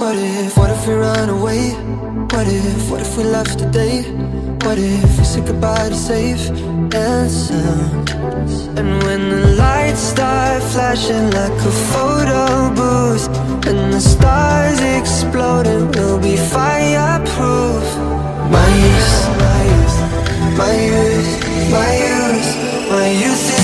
what if we run away? What if we left today? What if we said goodbye to safe and sound? And when the lights start flashing like a photo booth, and the stars exploding, we'll be fireproof. My youth, my youth, my youth, my youth